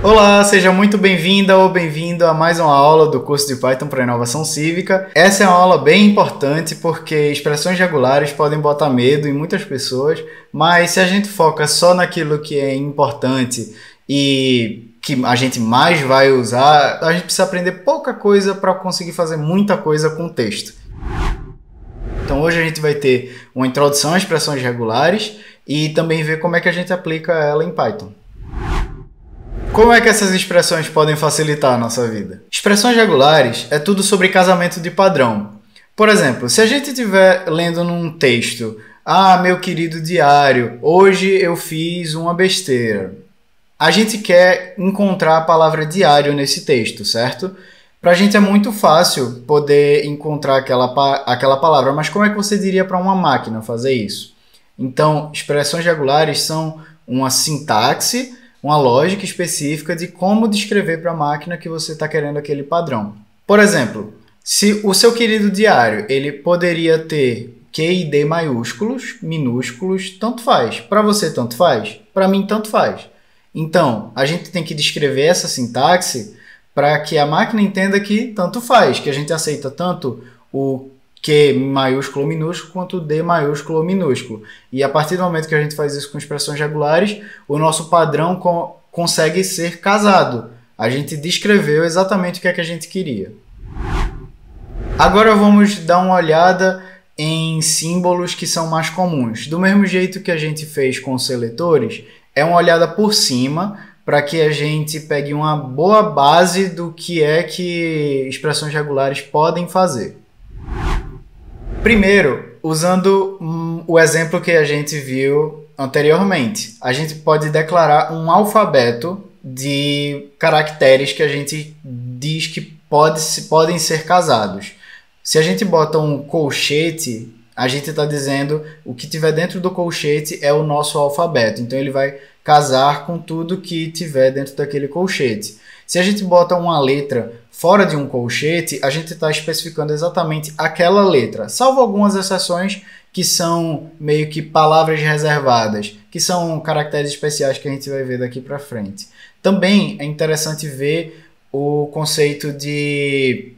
Olá, seja muito bem-vinda ou bem-vindo a mais uma aula do curso de Python para Inovação Cívica. Essa é uma aula bem importante porque expressões regulares podem botar medo em muitas pessoas, mas se a gente foca só naquilo que é importante e que a gente mais vai usar, a gente precisa aprender pouca coisa para conseguir fazer muita coisa com texto. Então hoje a gente vai ter uma introdução a expressões regulares e também ver como é que a gente aplica ela em Python. Como é que essas expressões podem facilitar a nossa vida? Expressões regulares é tudo sobre casamento de padrão. Por exemplo, se a gente estiver lendo num texto, meu querido diário, hoje eu fiz uma besteira. A gente quer encontrar a palavra diário nesse texto, certo? Para a gente é muito fácil poder encontrar aquela palavra, mas como é que você diria para uma máquina fazer isso? Então, expressões regulares são uma sintaxe, uma lógica específica de como descrever para a máquina que você está querendo aquele padrão. Por exemplo, se o seu querido diário ele poderia ter Q e D maiúsculos, minúsculos, tanto faz. Para você, tanto faz? Para mim, tanto faz. Então, a gente tem que descrever essa sintaxe para que a máquina entenda que tanto faz, que a gente aceita tanto o Q maiúsculo ou minúsculo quanto o D maiúsculo ou minúsculo. E a partir do momento que a gente faz isso com expressões regulares, o nosso padrão consegue ser casado. A gente descreveu exatamente o que é que a gente queria. Agora vamos dar uma olhada em símbolos que são mais comuns. Do mesmo jeito que a gente fez com os seletores, é uma olhada por cima para que a gente pegue uma boa base do que é que expressões regulares podem fazer. Primeiro, usando o exemplo que a gente viu anteriormente, a gente pode declarar um alfabeto de caracteres que a gente diz que podem ser casados. Se a gente bota um colchete, a gente está dizendo o que tiver dentro do colchete é o nosso alfabeto. Então ele vai casar com tudo que tiver dentro daquele colchete. Se a gente bota uma letra fora de um colchete, a gente está especificando exatamente aquela letra, salvo algumas exceções que são meio que palavras reservadas, que são caracteres especiais que a gente vai ver daqui para frente. Também é interessante ver o conceito de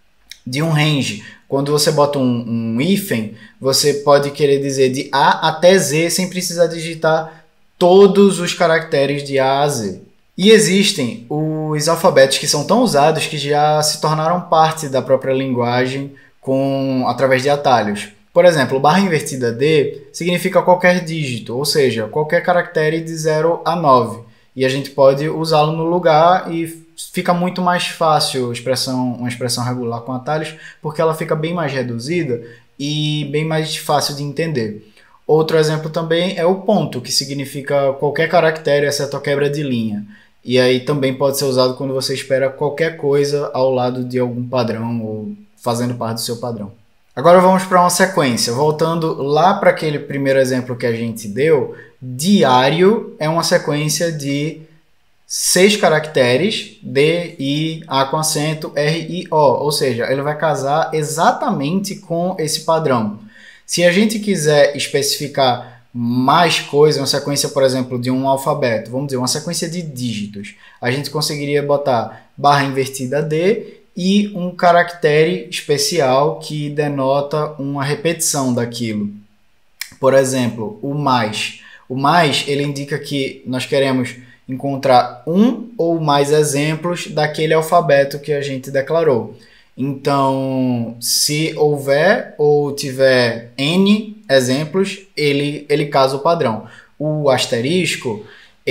um range. Quando você bota um hífen, você pode querer dizer de A até Z sem precisar digitar todos os caracteres de A a Z. E existem os alfabetos que são tão usados que já se tornaram parte da própria linguagem através de atalhos. Por exemplo, o barra invertida D significa qualquer dígito, ou seja, qualquer caractere de 0 a 9. E a gente pode usá-lo no lugar e fica muito mais fácil uma expressão regular com atalhos, porque ela fica bem mais reduzida e bem mais fácil de entender. Outro exemplo também é o ponto, que significa qualquer caractere, exceto a quebra de linha. E aí também pode ser usado quando você espera qualquer coisa ao lado de algum padrão ou fazendo parte do seu padrão. Agora vamos para uma sequência. Voltando lá para aquele primeiro exemplo que a gente deu, diário é uma sequência de 6 caracteres, D, I, A com acento, R, I, O. Ou seja, ele vai casar exatamente com esse padrão. Se a gente quiser especificar mais coisa, uma sequência, por exemplo, de um alfabeto, vamos dizer, uma sequência de dígitos, a gente conseguiria botar barra invertida D e um caractere especial que denota uma repetição daquilo. Por exemplo, o mais. O mais, ele indica que nós queremos encontrar um ou mais exemplos daquele alfabeto que a gente declarou. Então, se houver ou tiver N exemplos, ele casa o padrão. O asterisco,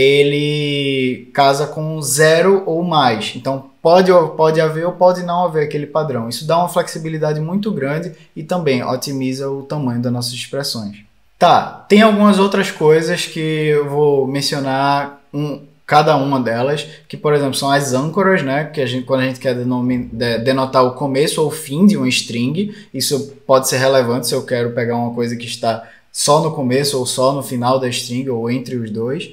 ele casa com 0 ou mais. Então, pode haver ou pode não haver aquele padrão. Isso dá uma flexibilidade muito grande e também otimiza o tamanho das nossas expressões. Tá, tem algumas outras coisas que eu vou mencionar cada uma delas, que, por exemplo, são as âncoras, né? Que quando a gente quer denotar o começo ou o fim de uma string, isso pode ser relevante se eu quero pegar uma coisa que está só no começo ou só no final da string, ou entre os dois.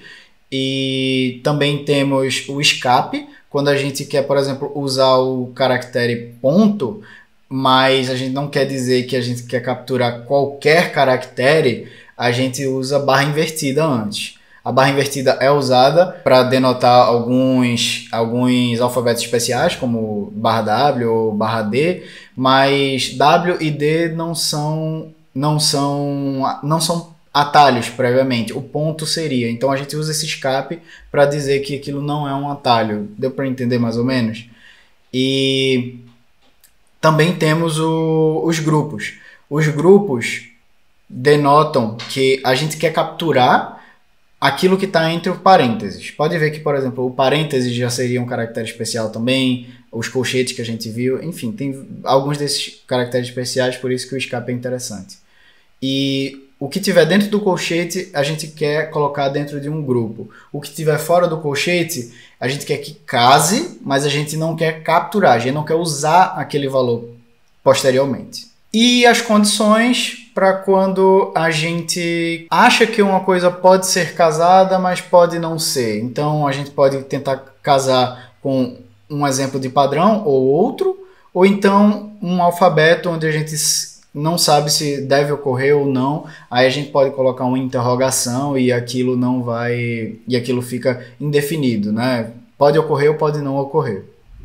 E também temos o escape, quando a gente quer, por exemplo, usar o caractere ponto, mas a gente não quer dizer que a gente quer capturar qualquer caractere, a gente usa barra invertida antes. A barra invertida é usada para denotar alguns alfabetos especiais, como barra W ou barra D, mas W e D não são atalhos previamente. O ponto seria. Então a gente usa esse escape para dizer que aquilo não é um atalho. Deu para entender mais ou menos? E também temos os grupos. Os grupos denotam que a gente quer capturar aquilo que está entre os parênteses. Pode ver que, por exemplo, o parênteses já seria um caractere especial também, os colchetes que a gente viu, enfim, tem alguns desses caracteres especiais, por isso que o escape é interessante. E o que tiver dentro do colchete, a gente quer colocar dentro de um grupo. O que tiver fora do colchete, a gente quer que case, mas a gente não quer capturar, a gente não quer usar aquele valor posteriormente. E as condições para quando a gente acha que uma coisa pode ser casada, mas pode não ser. Então a gente pode tentar casar com um exemplo de padrão ou outro, ou então um alfabeto onde a gente não sabe se deve ocorrer ou não. Aí a gente pode colocar uma interrogação e aquilo não vai, e aquilo fica indefinido, né? Pode ocorrer ou pode não ocorrer.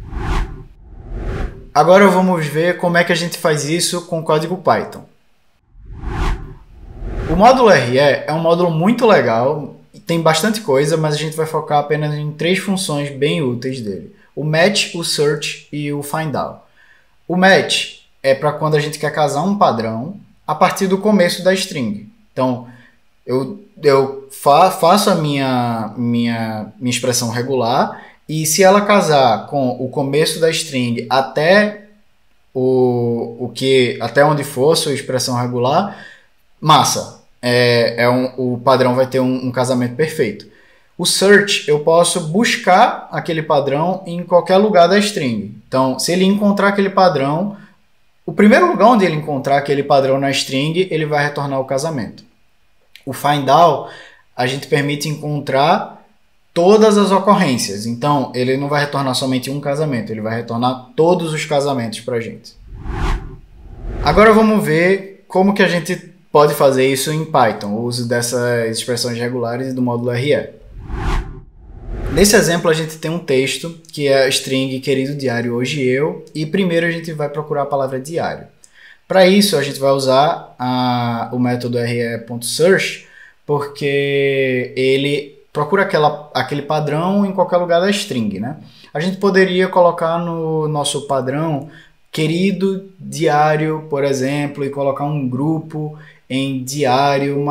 Agora vamos ver como é que a gente faz isso com o código Python. O módulo RE é um módulo muito legal, tem bastante coisa, mas a gente vai focar apenas em 3 funções bem úteis dele. O match, o search e o findAll. O match é para quando a gente quer casar um padrão a partir do começo da string. Então, eu faço a minha expressão regular e se ela casar com o começo da string até até onde for sua expressão regular, massa. O padrão vai ter um casamento perfeito. O search, eu posso buscar aquele padrão em qualquer lugar da string. Então, se ele encontrar aquele padrão, o primeiro lugar onde ele encontrar aquele padrão na string, ele vai retornar o casamento. O findAll, a gente permite encontrar todas as ocorrências. Então, ele não vai retornar somente um casamento, ele vai retornar todos os casamentos para a gente. Agora vamos ver como que a gente pode fazer isso em Python, o uso dessas expressões regulares do módulo RE. Nesse exemplo, a gente tem um texto que é a string querido diário hoje eu, e primeiro a gente vai procurar a palavra diário. Para isso, a gente vai usar o método re.search, porque ele procura aquele padrão em qualquer lugar da string, né? A gente poderia colocar no nosso padrão querido diário, por exemplo, e colocar um grupo em diário,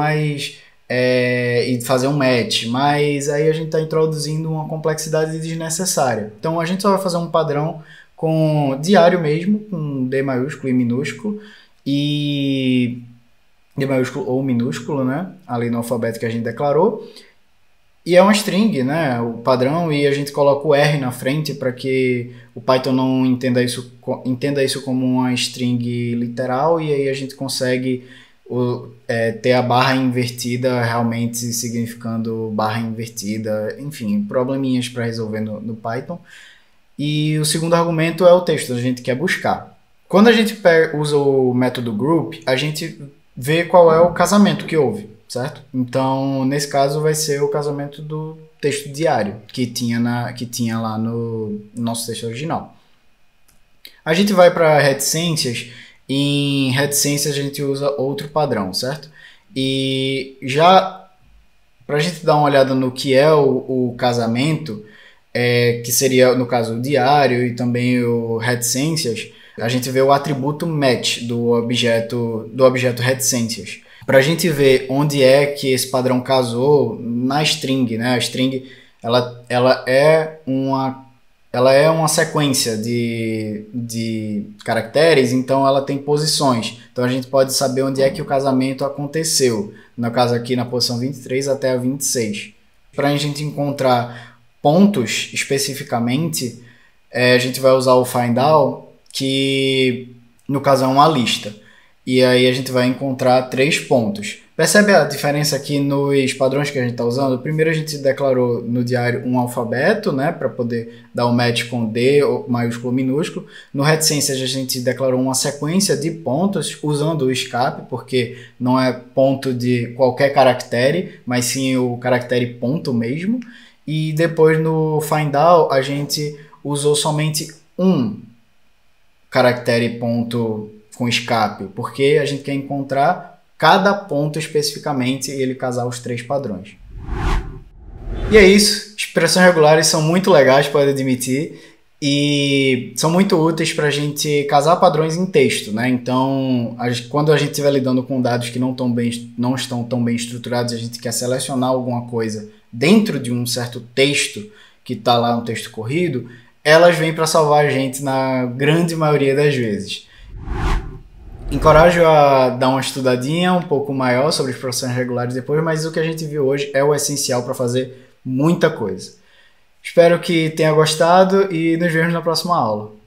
e fazer um match, mas aí a gente está introduzindo uma complexidade desnecessária. Então a gente só vai fazer um padrão com diário mesmo, com D maiúsculo e minúsculo, e D maiúsculo ou minúsculo, né? Ali no alfabeto que a gente declarou. E é uma string, né? O padrão, e a gente coloca o R na frente para que o Python não entenda isso como uma string literal, e aí a gente consegue ter a barra invertida realmente significando barra invertida, enfim, probleminhas para resolver no Python. E o segundo argumento é o texto, a gente quer buscar. Quando a gente usa o método group, a gente vê qual é o casamento que houve, certo? Então, nesse caso, vai ser o casamento do texto diário, que tinha lá no nosso texto original. A gente vai para reticências. Em reticências a gente usa outro padrão, certo? E já para a gente dar uma olhada no que é o casamento, que seria no caso o diário e também o reticências, a gente vê o atributo match do objeto reticências. Para a gente ver onde é que esse padrão casou na string, né? A string ela é uma sequência de caracteres, então ela tem posições. Então a gente pode saber onde é que o casamento aconteceu. No caso aqui na posição 23 até a 26. Para a gente encontrar pontos especificamente, a gente vai usar o findAll, que no caso é uma lista. e aí a gente vai encontrar 3 pontos. Percebe a diferença aqui nos padrões que a gente está usando? Primeiro a gente declarou no diário um alfabeto, né, para poder dar o match com D, maiúsculo ou minúsculo. No reticências a gente declarou uma sequência de pontos usando o escape, porque não é ponto de qualquer caractere, mas sim o caractere ponto mesmo. E depois no find all a gente usou somente um caractere ponto com escape, porque a gente quer encontrar cada ponto especificamente e ele casar os 3 padrões. E é isso, expressões regulares são muito legais, pode admitir, e são muito úteis para a gente casar padrões em texto, né? Então, quando a gente estiver lidando com dados que não estão tão bem estruturados, a gente quer selecionar alguma coisa dentro de um certo texto que está lá no texto corrido, elas vêm para salvar a gente na grande maioria das vezes. Encorajo a dar uma estudadinha um pouco maior sobre expressões regulares depois, mas o que a gente viu hoje é o essencial para fazer muita coisa. Espero que tenha gostado e nos vemos na próxima aula.